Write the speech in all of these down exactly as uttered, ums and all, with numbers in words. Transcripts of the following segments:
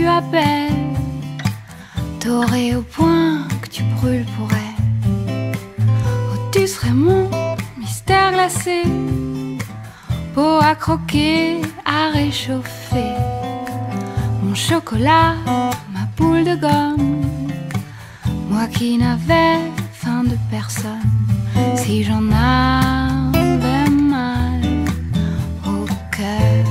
tu appelles, dorée au point que tu brûles pour elle. Oh, tu serais mon mystère glacé, beau à croquer, à réchauffer, mon chocolat, ma boule de gomme, moi qui n'avais faim de personne. Si j'en avais mal au cœur,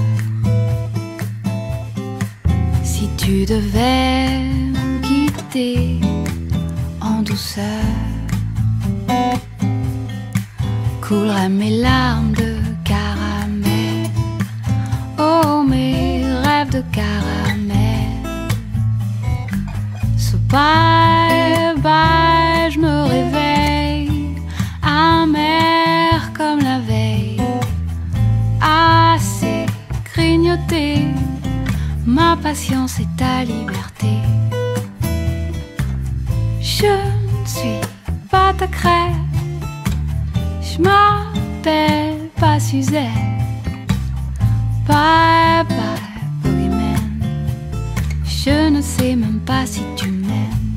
si tu devais me quitter en douceur, couleraient mes larmes de caramel, oh mes rêves de caramel. So bye bye, je me réveille amère comme la veille, assez grignoté, ma patience est ta liberté. Je ne suis pas ta crêpe, je m'appelle pas Suzette. Bye bye boogeyman, je ne sais même pas si tu m'aimes.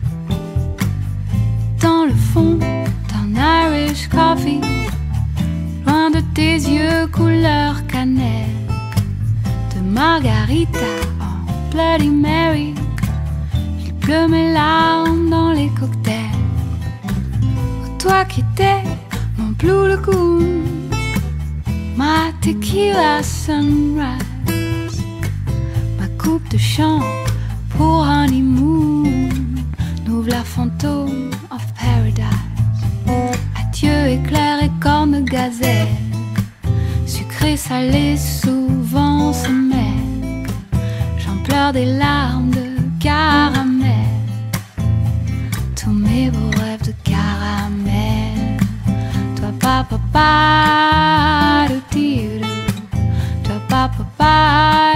Dans le fond d'un Irish coffee, loin de tes yeux couleur cannelle, de margarita en Bloody Mary, il pleut mes larmes dans les cocktails. Oh, toi qui étais mon Blue Lagoon, ma tequila sunrise, ma coupe de champ pour honeymoon, nous la fantôme of paradise. Adieu éclair et cornes de gazelle, sucré salé souvent se mêle, j'en pleure des larmes de caramel, tous mes beaux rêves de caramel. Toi papa pa do ti do, toi papa pa